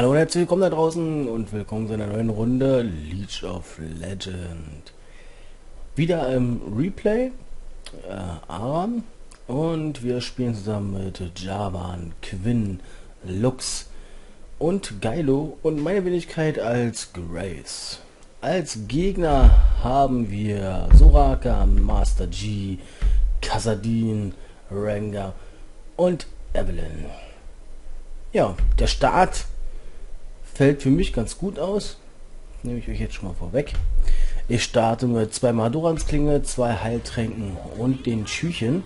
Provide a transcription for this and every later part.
Hallo und herzlich willkommen da draußen und willkommen zu einer neuen Runde League of Legends. Wieder im Replay, Aram, und wir spielen zusammen mit Javan, Quinn, Lux und Geilo und meine Wenigkeit als Grace. Als Gegner haben wir Soraka, Master G, Kassadin, Rengar und Evelyn. Ja, der Start fällt für mich ganz gut aus. Nehme ich euch jetzt schon mal vorweg. Ich starte mit 2 Madorans Klinge, 2 Heiltränken und den Schüchen.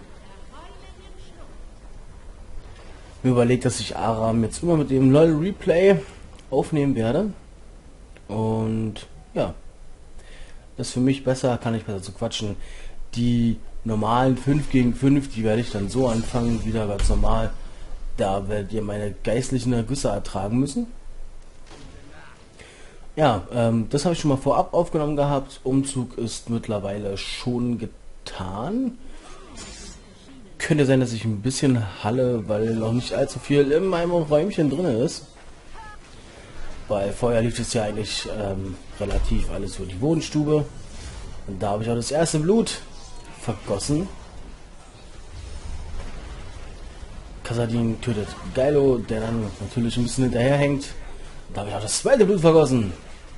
Mir überlegt, dass ich Aram jetzt immer mit dem LOL Replay aufnehmen werde. Und ja, das ist für mich besser, kann ich besser zu quatschen. Die normalen 5 gegen 5, die werde ich dann so anfangen, wieder ganz normal. Da werdet ihr meine geistlichen Ergüsse ertragen müssen. Ja, das habe ich schon mal vorab aufgenommen gehabt. Umzug ist mittlerweile schon getan. Könnte sein, dass ich ein bisschen halle, weil noch nicht allzu viel in meinem Räumchen drin ist. Weil vorher lief es ja eigentlich relativ alles über die Wohnstube. Und da habe ich auch das erste Blut vergossen. Kassadin tötet Geilo, der dann natürlich ein bisschen hinterherhängt. Da habe ich auch das zweite Blut vergossen.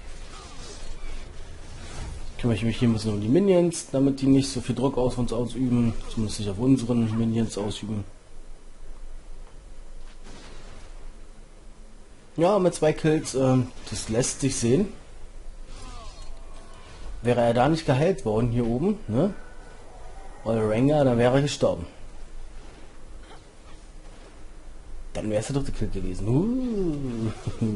Kümmere ich mich hier ein bisschen um die Minions, damit die nicht so viel Druck auf uns ausüben, zumindest nicht auf unseren Minions ausüben. Ja, mit 2 Kills, das lässt sich sehen. Wäre er da nicht geheilt worden hier oben, ne? Oder Rengar, dann wäre er gestorben. Dann wäre es der 3. Kill gewesen.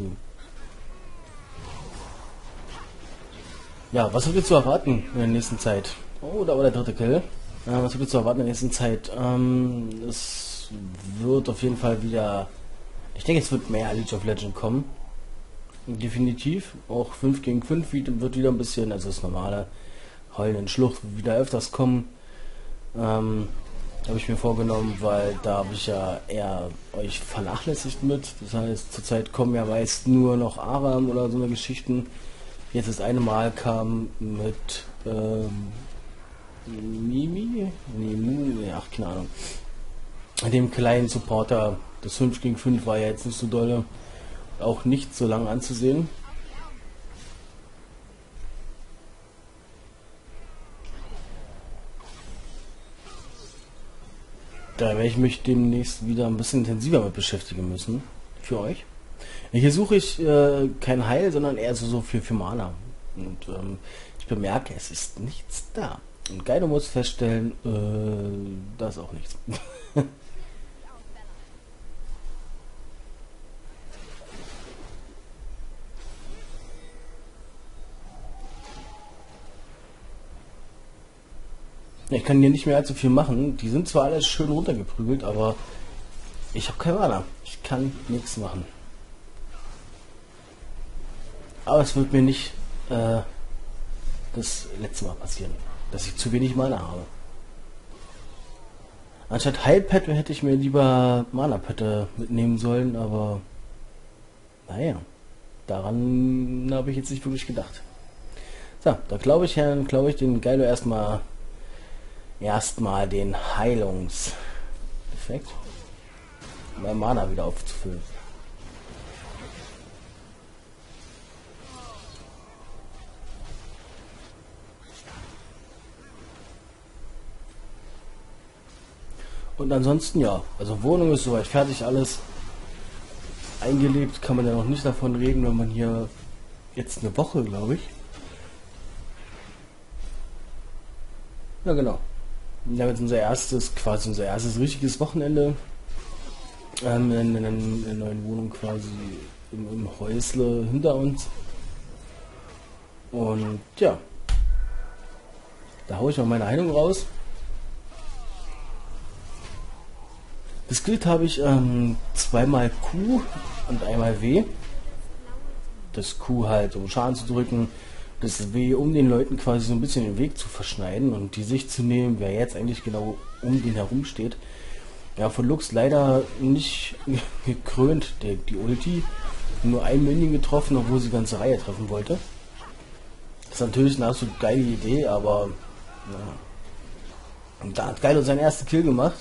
Ja, was habt ihr zu erwarten in der nächsten Zeit? Oh, da war der 3. Kill. Was habt ihr zu erwarten in der nächsten Zeit? Es wird auf jeden Fall wieder... Ich denke, es wird mehr League of Legends kommen. Definitiv. Auch 5 gegen 5 wird wieder ein bisschen, also das normale Heulen in Schlucht wieder öfters kommen. Habe ich mir vorgenommen, weil da habe ich ja eher euch vernachlässigt mit. Das heißt, zurzeit kommen ja meist nur noch Aram oder so eine Geschichten. Jetzt das eine Mal kam mit Mimi? Ach, keine Ahnung. Dem kleinen Supporter. Das 5 gegen 5 war ja jetzt nicht so dolle. Auch nicht so lang anzusehen. Da werde ich mich demnächst wieder ein bisschen intensiver mit beschäftigen müssen. Für euch. Hier suche ich kein Heil, sondern eher so für Mana. Und ich bemerke, es ist nichts da. Und Geilo muss feststellen, da ist auch nichts. Ich kann hier nicht mehr allzu viel machen. Die sind zwar alles schön runtergeprügelt, aber ich habe keine Mana. Ich kann nichts machen. Aber es wird mir nicht das letzte Mal passieren, dass ich zu wenig Mana habe. Anstatt Heilpad hätte ich mir lieber Mana-Pad mitnehmen sollen, aber naja, daran habe ich jetzt nicht wirklich gedacht. So, da glaube ich den Geilo erstmal den Heilungseffekt, um mein Mana wieder aufzufüllen. Und ansonsten ja, also Wohnung ist soweit fertig, alles eingelebt, kann man ja noch nicht davon reden, wenn man hier jetzt eine Woche, glaube ich. Ja, genau. Wir haben jetzt unser erstes richtiges Wochenende in der neuen Wohnung quasi im Häusle hinter uns. Und ja, da haue ich noch meine Heilung raus. Geskillt habe ich 2-mal Q und einmal W. Das Q halt, um Schaden zu drücken. Das W, um den Leuten quasi so ein bisschen den Weg zu verschneiden und die Sicht zu nehmen, wer jetzt eigentlich genau um den herum steht. Ja, von Lux leider nicht gekrönt, die Ulti. nur ein Minion getroffen, obwohl sie die ganze Reihe treffen wollte. Das ist natürlich eine absolut geile Idee, aber ja. Und da hat Geilo seinen ersten Kill gemacht.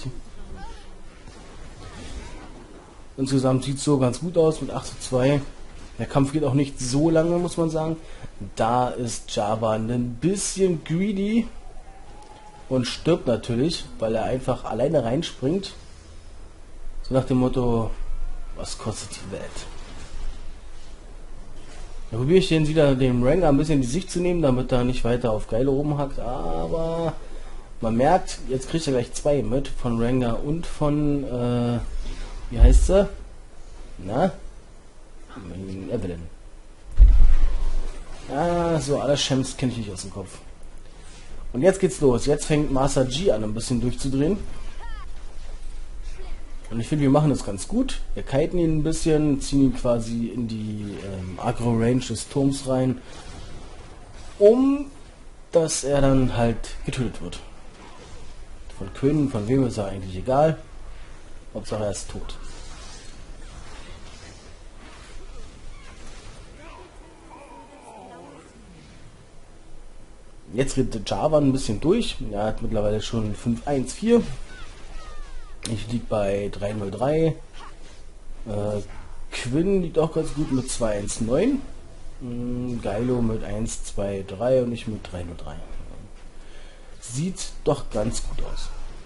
Insgesamt sieht es so ganz gut aus mit 8:2. Der Kampf geht auch nicht so lange, muss man sagen. Da ist Java ein bisschen greedy und stirbt natürlich, weil er einfach alleine reinspringt. So nach dem Motto, was kostet die Welt? Da probiere ich den wieder dem Rengar ein bisschen in die Sicht zu nehmen, damit er nicht weiter auf Geilo rumhackt, aber man merkt, jetzt kriegt er gleich zwei mit, von Rengar und von, wie heißt sie? Na? Evelyn. Ah, so, alle Champs kenne ich nicht aus dem Kopf. Und jetzt geht's los. Jetzt fängt Master G an, ein bisschen durchzudrehen. Und ich finde, wir machen das ganz gut. Wir kiten ihn ein bisschen, ziehen ihn quasi in die Agro-Range des Turms rein, dass er dann halt getötet wird. Von Quinn, von wem ist er eigentlich egal. Hauptsache er ist tot. Jetzt geht Java ein bisschen durch. Er hat mittlerweile schon 5:1:4. Ich liege bei 3:03. Quinn liegt auch ganz gut mit 2:1:9. Geilo mit 1:2:3 und ich mit 3:03. Sieht doch ganz gut aus.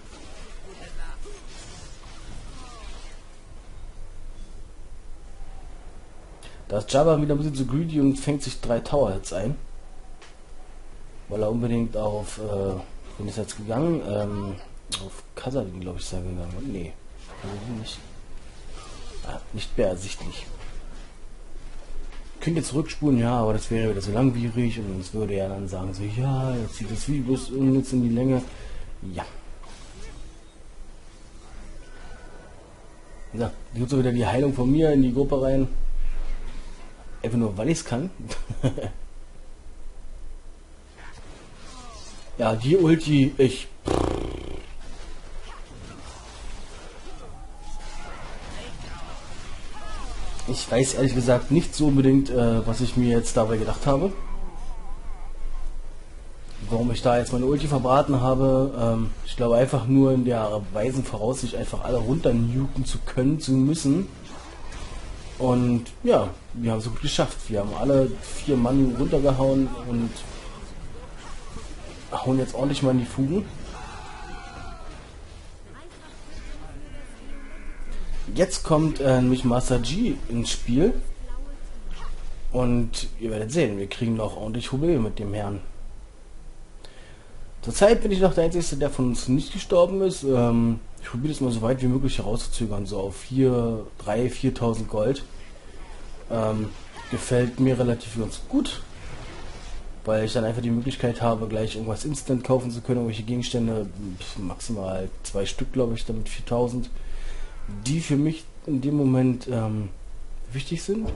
Da ist Java wieder ein bisschen zu greedy und fängt sich 3 Tower Hits ein. Weil er unbedingt auf, wen ist jetzt gegangen? Auf Kasadin, glaube ich, ist er gegangen. Und nee, nicht. Ah, nicht mehr ersichtlich. Könnt ihr zurückspulen, ja, aber das wäre wieder so langwierig und uns würde er dann sagen, so, ja, jetzt zieht das Video bis unnütz in die Länge. Ja. Ja, gibt so wieder die Heilung von mir in die Gruppe rein. Einfach nur, weil ich es kann. Ja, die Ulti, ich weiß ehrlich gesagt nicht so unbedingt, was ich mir jetzt dabei gedacht habe. Warum ich da jetzt meine Ulti verbraten habe. Ich glaube einfach nur in der weisen Voraussicht, einfach alle runternuken zu können, zu müssen. Und ja, wir haben es gut geschafft. Wir haben alle 4 Mann runtergehauen und hauen jetzt ordentlich mal in die Fugen. Jetzt kommt nämlich Master G ins Spiel und ihr werdet sehen, wir kriegen noch ordentlich Probleme mit dem Herrn. Zurzeit bin ich noch der Einzige, der von uns nicht gestorben ist. Ich probiere das mal so weit wie möglich herauszuzögern, so auf 3.000, 4.000 Gold. Gefällt mir relativ ganz gut, weil ich dann einfach die Möglichkeit habe, gleich irgendwas instant kaufen zu können, irgendwelche Gegenstände, maximal 2 Stück, glaube ich, damit 4.000, die für mich in dem Moment wichtig sind.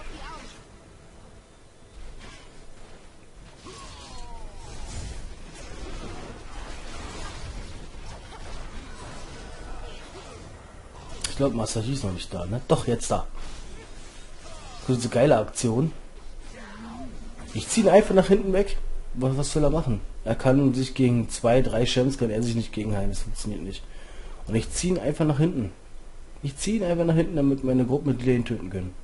Ich glaube, Master G ist noch nicht da, ne? Doch, jetzt da. Das ist eine geile Aktion. Ich ziehe ihn einfach nach hinten weg. Was soll er machen? Er kann sich gegen 2, 3 Champs, kann er sich nicht gegenheilen. Das funktioniert nicht. Und ich ziehe ihn einfach nach hinten. Ich ziehe ihn einfach nach hinten, damit meine Gruppenmitglieder ihn töten können.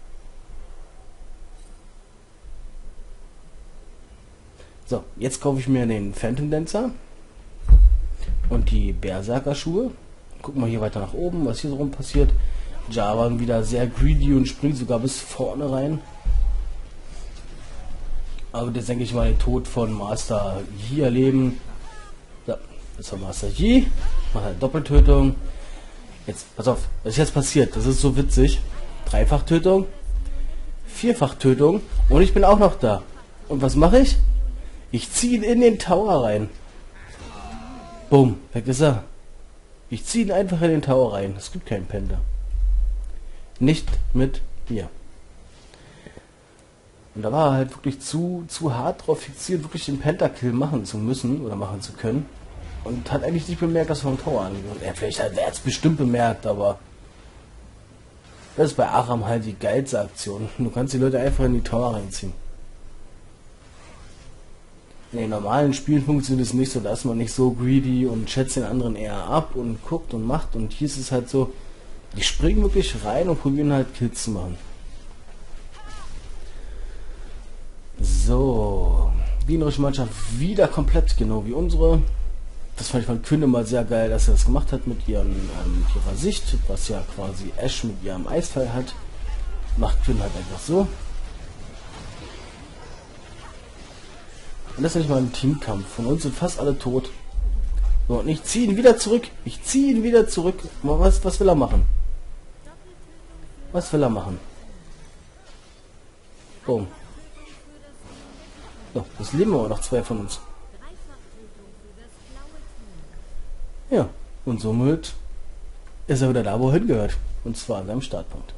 So, jetzt kaufe ich mir den Phantom Dancer und die Berserker Schuhe. Gucken wir hier weiter nach oben, was hier so rum passiert. Java wieder sehr greedy und springt sogar bis vorne rein. Aber jetzt denke ich mal den Tod von Master Yi erleben. So, das war Master Yi. Macht eine Doppeltötung. Jetzt, pass auf, was ist jetzt passiert? Das ist so witzig. 3-fach-Tötung, 4-fach-Tötung und ich bin auch noch da. Und was mache ich? Ich ziehe ihn in den Tower rein. Bumm, weg ist er. Ich ziehe ihn einfach in den Tower rein. Es gibt keinen Penta. Nicht mit mir. Und da war er halt wirklich zu hart drauf fixiert, wirklich den Pentakill machen zu müssen oder machen zu können. Und hat eigentlich nicht bemerkt, dass er vom Tower angeht. Er vielleicht hat er es bestimmt bemerkt, aber Das ist bei Aram halt die geilste Aktion. Du kannst die Leute einfach in die Tower reinziehen. In den normalen Spielen funktioniert es nicht so, dass man nicht so greedy und schätzt den anderen eher ab und guckt und macht. Und hier ist es halt so, die springen wirklich rein und probieren halt Kills zu machen. So, die gegnerische Mannschaft wieder komplett genau wie unsere. Das fand ich von Quinn immer sehr geil, dass er das gemacht hat mit ihrer Sicht, was ja quasi Ash mit ihrem Eisfall hat. Macht Quinn halt einfach so. Und das ist nicht mal ein Teamkampf. Von uns sind fast alle tot. So, und ich ziehe ihn wieder zurück. Ich ziehe ihn wieder zurück. Was will er machen? Was will er machen? Boom. So, das leben aber noch zwei von uns. Ja, und somit ist er wieder da, wo er hingehört. Und zwar an seinem Startpunkt.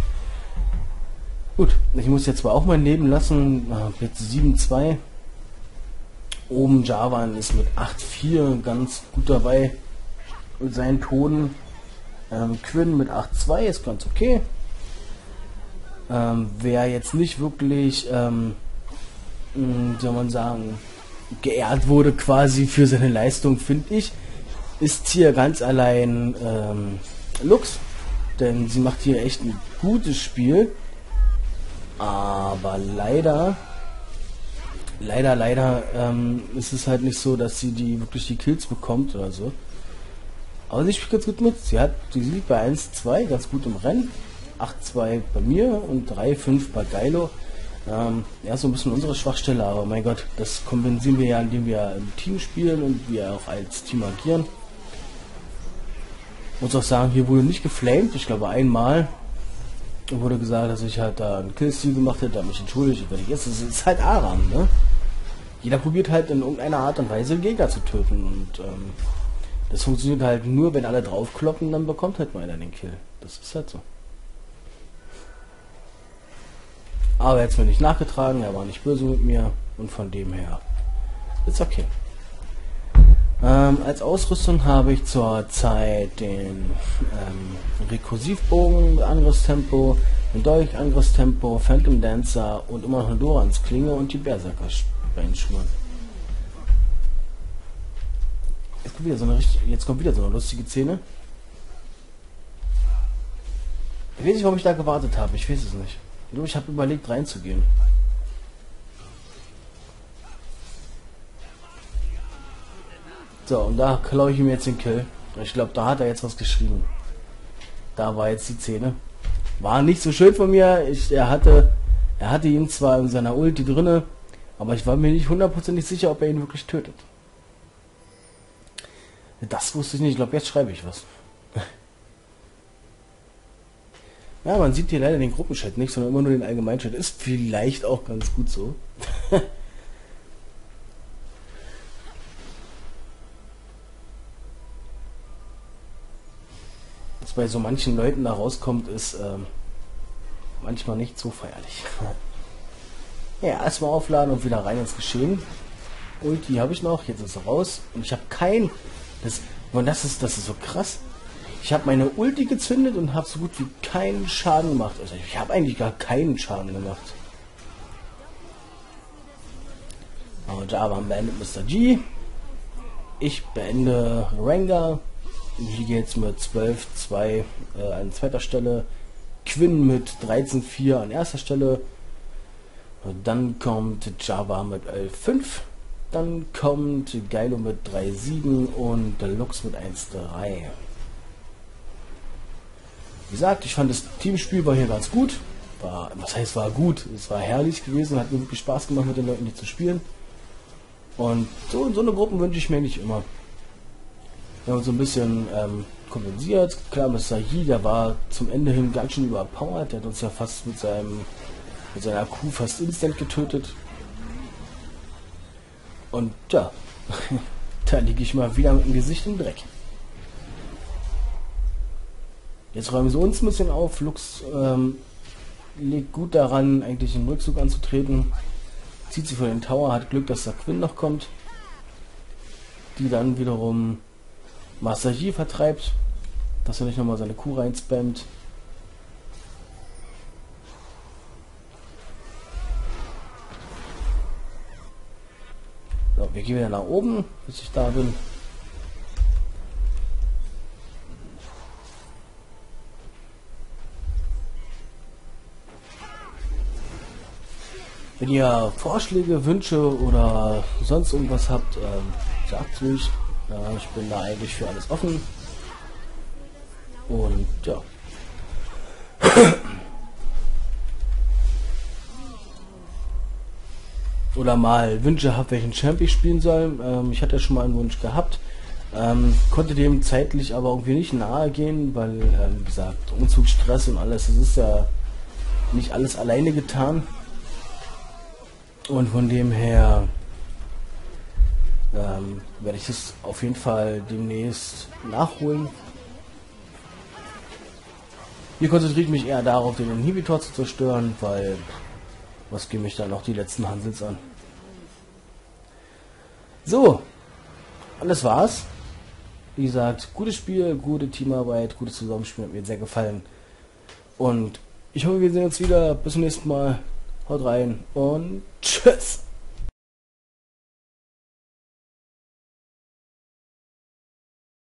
Gut, ich muss jetzt zwar auch mein Leben lassen. Jetzt 7-2. Oben Javan ist mit 8-4 ganz gut dabei. Mit seinen Toten. Quinn mit 8-2 ist ganz okay. Wer jetzt nicht wirklich, soll man sagen, geehrt wurde quasi für seine Leistung, finde ich, ist hier ganz allein Lux, denn sie macht hier echt ein gutes Spiel, aber leider ist es halt nicht so, dass sie wirklich die Kills bekommt oder so. Aber sie spielt ganz gut mit. Sie liegt bei 1-2 ganz gut im Rennen, 8-2 bei mir und 3-5 bei Geilo. Ja, so ein bisschen unsere Schwachstelle, aber mein Gott, das kompensieren wir ja, indem wir im Team spielen und wir auch als Team agieren. Muss auch sagen, hier wurde nicht geflamed. Ich glaube einmal wurde gesagt, dass ich halt da einen Killstil gemacht hätte, mich entschuldigt. Es ist halt Aram, ne? Jeder probiert halt in irgendeiner Art und Weise Gegner zu töten und das funktioniert halt nur, wenn alle draufkloppen, dann bekommt halt mal einer den Kill. Das ist halt so. Aber er hat es mir nicht nachgetragen, er war nicht böse mit mir und von dem her ist okay. Als Ausrüstung habe ich zurzeit den Rekursivbogen mit Angriffstempo, den Dolch Angriffstempo, Phantom Dancer und immer noch eine Dorans Klinge und die Berserker Beinschwimmen. Jetzt kommt wieder so eine lustige Szene. Ich weiß nicht, warum ich da gewartet habe, ich weiß es nicht. Ich habe überlegt reinzugehen. So, und da klaue ich ihm jetzt den Kill. Ich glaube, da hat er jetzt was geschrieben. Da war jetzt die Szene. War nicht so schön von mir. Er hatte ihn zwar in seiner Ulti drinne, aber ich war mir nicht hundertprozentig sicher, ob er ihn wirklich tötet. Das wusste ich nicht. Ich glaube, jetzt schreibe ich was. Ja, man sieht hier leider den Gruppenchat nicht, sondern immer nur den Allgemeinchat. Ist vielleicht auch ganz gut so. Was bei so manchen Leuten da rauskommt, ist manchmal nicht so feierlich. Ja, erstmal aufladen und wieder rein ins Geschehen. Ulti habe ich noch, jetzt ist er raus. Und ich habe das ist so krass. Ich habe meine Ulti gezündet und habe so gut wie keinen Schaden gemacht. Also ich habe eigentlich gar keinen Schaden gemacht. Aber Java beendet Mr. G. Ich beende Rengar. Ich liege jetzt mit 12-2 an zweiter Stelle. Quinn mit 13-4 an erster Stelle. Und dann kommt Java mit 11-5. Dann kommt Geilo mit 3-7 und Lux mit 1-3. Wie gesagt, ich fand das Teamspiel war hier ganz gut. Was heißt war gut? Es war herrlich gewesen, hat mir wirklich Spaß gemacht mit den Leuten hier zu spielen. Und so eine Gruppen wünsche ich mir nicht immer. Wir haben uns so ein bisschen kompensiert. Klar, Mr. Yi, der war zum Ende hin ganz schön überpowered. Der hat uns ja fast mit seiner Q fast instant getötet. Und ja, da liege ich mal wieder mit dem Gesicht im Dreck. Jetzt räumen sie uns ein bisschen auf. Lux legt gut daran, eigentlich im Rückzug anzutreten. Zieht sie vor den Tower, hat Glück, dass der Quinn noch kommt. Die dann wiederum Master Yi vertreibt, dass er nicht nochmal seine Kuh reinspammt. gehe wieder nach oben, bis ich da bin. Wenn ihr Vorschläge, Wünsche oder sonst irgendwas habt, sagt ruhig. Ja, ich bin da eigentlich für alles offen. Und ja. Oder mal Wünsche habt, welchen Champ ich spielen soll. Ich hatte ja schon mal einen Wunsch gehabt. Konnte dem zeitlich aber irgendwie nicht nahe gehen, weil, wie gesagt, Umzugsstress und alles, das ist ja nicht alles alleine getan. Und von dem her werde ich das auf jeden Fall demnächst nachholen. Hier konzentriere ich mich eher darauf, den Inhibitor zu zerstören, weil was gehen mich dann noch die letzten Hansels an. So, und das war's. Wie gesagt, gutes Spiel, gute Teamarbeit, gutes Zusammenspiel, hat mir sehr gefallen. Und ich hoffe, wir sehen uns wieder. Bis zum nächsten Mal. Haut rein und tschüss.